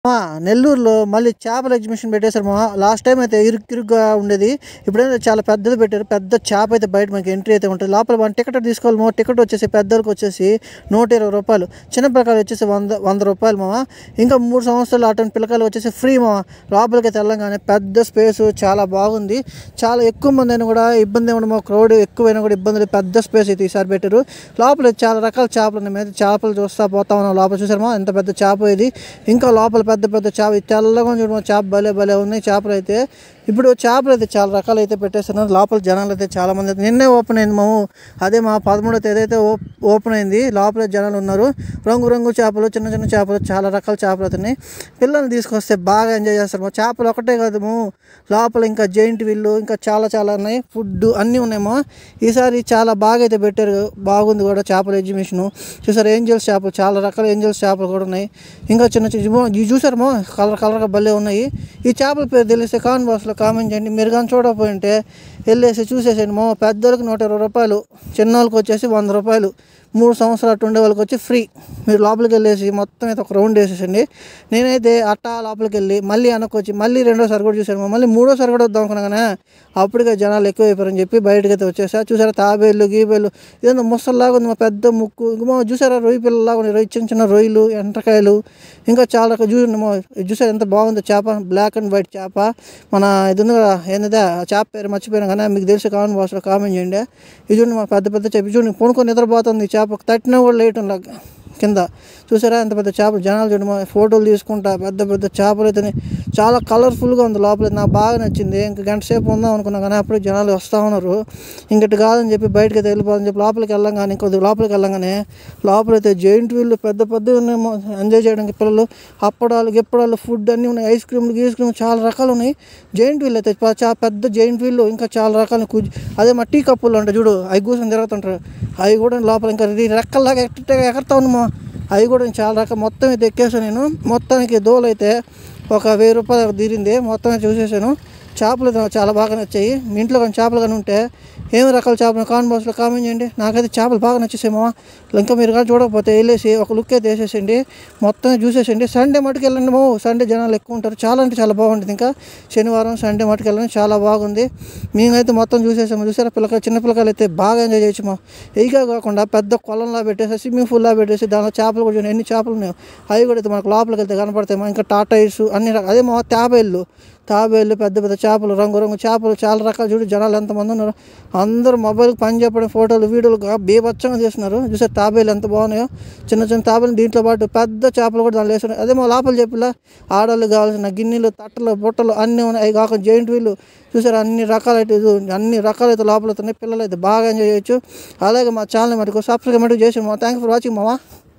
నెల్లూరులో మళ్ళీ చేపల ఎగ్జిబిషన్ పెట్టేశారు మా. లాస్ట్ టైం అయితే ఇరుగ్గా ఉండేది, ఇప్పుడైతే చాలా పెద్దది పెట్టారు. పెద్ద చేప అయితే బయట మనకి ఎంట్రీ అయితే ఉంటుంది. లోపల మనం టికెట్ తీసుకోవాలి మా. టికెట్ వచ్చేసి పెద్దలకు వచ్చేసి 120 రూపాయలు, చిన్న పిల్లకాయలు వచ్చేసి 100 రూపాయలు మామ. ఇంకా 3 సంవత్సరాలు అటువంటి పిల్లకాయలు వచ్చేసి ఫ్రీ మామ. లోపలికి తెలంగాణ పెద్ద స్పేస్ చాలా బాగుంది. చాలా ఎక్కువ మంది అయినా కూడా ఇబ్బంది ఏమన్నా, క్రౌడ్ ఎక్కువైనా కూడా ఇబ్బందులు. పెద్ద స్పేస్ అయితే ఈసారి పెట్టారు. లోపల చాలా రకాల చేపలు ఉన్నాయి. మేము చేపలు చూస్తా పోతా ఉన్నాం. లోపల చూసారమ్మా ఎంత పెద్ద చేప ఇది. ఇంకా లోపల పెద్ద పెద్ద చేప తెల్లగా చూడమో చేప భలే ఉన్నాయి చేపలు అయితే. ఇప్పుడు చేపలు అయితే చాలా రకాలు అయితే పెట్టేస్తున్నారు. లోపల జనాలు అయితే చాలా మంది అయితే. నిన్నే ఓపెన్ అయింది మాము, అదే మా 13వ తేదీ అయితే ఓపెన్ అయింది. లోపల జనాలు ఉన్నారు. రంగు చేపలు, చిన్న చిన్న చేపలు, చాలా రకాల చేపలు అవుతున్నాయి. పిల్లల్ని తీసుకొస్తే బాగా ఎంజాయ్ చేస్తారు మా. చేపలు ఒకటే కాదు లోపల ఇంకా జైంట్ వీళ్ళు ఇంకా చాలా ఉన్నాయి. ఫుడ్ అన్నీ ఉన్నాయేమో. ఈసారి చాలా బాగా అయితే పెట్టారు, బాగుంది కూడా చేపల ఎగ్జిబిషను. చూసారు ఏంజల్స్ చేపలు, చాలా రకాల ఏంజల్స్ చేపలు కూడా ఉన్నాయి. ఇంకా చిన్న ఇవి చూసారమో కలర్గా భలే ఉన్నాయి. ఈ చేపల పేరు తెలిస్తే కామెంట్ బాక్స్లో కామెంట్ చేయండి. మీరు కానీ చూడకపోయింటే వెళ్ళేసి చూసేసేయండి మా. పెద్దోళ్ళకి 120 రూపాయలు, చిన్నోళ్ళకి వచ్చేసి 100 రూపాయలు. 3 సంవత్సరాలు అటు ఉండే వాళ్ళకి వచ్చి ఫ్రీ. మీరు లోపలికి వెళ్ళేసి మొత్తం అయితే ఒక రౌండ్ వేసేసండి. నేనైతే అట్టా లోపలికి వెళ్ళి మళ్ళీ వెనక్కి మళ్ళీ రెండోసారి కూడా చూశాను. మళ్ళీ మూడోసారి కూడా వద్దాం అనుకున్నా కానీ అప్పటికే జనాలు ఎక్కువైపోయారని చెప్పి బయటకు అయితే వచ్చేసా. చూసారా తాబేళ్ళు గీబేళ్ళు, ఇదంతా ముసల్లాగా ఉంది మా. పెద్ద ముక్కు ఇంకా చూసారా రొయ్యి పిల్లలాగా ఉన్నాయి. చిన్న రొయ్యలు, ఎంటకాయలు, ఇంకా చాలా చూసారు ఎంత బాగుందో చేప. బ్లాక్ అండ్ వైట్ చేప. మన ఇది ఉంది కదా ఏందా చేప పేరు మర్చిపోయాను కానీ మీకు తెలిసి కామెంట్ బాక్స్లో కామెంట్ చేయండి. ఇది చూడండి మా పెద్ద చేప. చూడండి పొనుకొని నిద్రపోతుంది చేప. తట్టినా కూడా లేయటం లాగా కింద. చూసారా ఎంత పెద్ద చేపలు. జనాలు చూడమో ఫోటోలు తీసుకుంటా. పెద్ద చేపలు అయితే చాలా కలర్ఫుల్గా ఉంది లోపల. నాకు బాగా నచ్చింది. ఇంకా గంట సేపు ఉందాం అనుకున్నా కానీ అప్పుడు జనాలు వస్తూ ఉన్నారు. ఇంకటి కాదని చెప్పి బయటకి అయితే వెళ్ళిపోదని చెప్పి లోపలికి వెళ్ళంగానే లోపలికి వెళ్ళంగానే లోపలైతే జైంట్ వీళ్ళు పెద్దవి ఉన్నాయేమో ఎంజాయ్ చేయడానికి పిల్లలు. గిప్పడాలు ఫుడ్ అన్నీ ఉన్నాయి. ఐస్ క్రీమ్లు చాలా రకాలు ఉన్నాయి. జైంట్ వీళ్ళు అయితే పెద్ద జైంట్ వీళ్ళు ఇంకా చాలా రకాల అదే మా టీ కప్పులు అంటే చూడు అవి కూర్చొని తిరుగుతుంటారు. అవి కూడా లోపల ఇంకా రెక్కల్లాగా ఎక్కడతా ఉన్నామా. అవి కూడా చాలా రకాల. మొత్తం అయితే ఎక్కేసాను నేను. మొత్తానికి దోలైతే ఒక 1000 రూపాయలు తీరింది. మొత్తం చూసేసాను. చేపలు చాలా బాగా నచ్చాయి. మీ ఇంట్లో కానీ చేపలు కానీ ఉంటే ఏమి రకాల చేపలు కామెంట్ బాక్స్లో కామెంట్ చేయండి. నాకైతే చేపలు బాగా నచ్చేసేమో. ఇంకా మీరు కానీ చూడకపోతే వెళ్ళేసి ఒక లుక్ అయితే వేసేసండి. మొత్తం చూసేసండి. సండే మటుకు వెళ్ళండి సండే జనాలు ఎక్కువ ఉంటారు. చాలా అంటే చాలా బాగుంటుంది. ఇంకా శనివారం సండే మటుకు వెళ్ళండి, చాలా బాగుంది. మేమైతే మొత్తం చూసేసాము. చూసారా చిన్న పిల్లకాయలు అయితే బాగా ఎంజాయ్ చేయొచ్చు. ఇదిగా కాకుండా పెద్ద కొలంలా పెట్టేసి స్విమ్మింగ్ పూల్లా పెట్టేసి దానిలో చేపలు కూడా ఎన్ని చేపలు ఉన్నాయో అవి కూడా అయితే మనకు లోపలికి వెళ్తే కనపడతాయి. ఇంకా టాటాయిస్ అన్ని అదే తాబేళ్ళు పెద్ద చేపలు, రంగు చేపలు చాలా రకాలు. చూడు జనాలు ఎంతమంది ఉన్నారు. అందరూ మొబైల్కి పని చెప్పడం, ఫోటోలు వీడియోలు బీభత్సంగా చేస్తున్నారు. చూసారు తాబేళ్ళు ఎంత బాగున్నాయో. చిన్న తాబేలు దీంట్లో పాటు పెద్ద చేపలు కూడా దానిలో వేస్తున్నారు. అదే మా లోపల చెప్పిలా ఆడవాళ్ళు కావాల్సిన గిన్నెలు, తట్టలు, బుట్టలు అన్నీ ఉన్నాయి. అవి కాకుండా జైంట్ వీళ్ళు చూసారు అన్ని రకాలైతే లోపల అవుతున్నాయి. పిల్లలు అయితే బాగా ఎంజాయ్ చేయొచ్చు. అలాగే మా ఛానల్ మటుకు సబ్స్క్రైబ్ చేసి థ్యాంక్ ఫర్ వాచింగ్ మామ.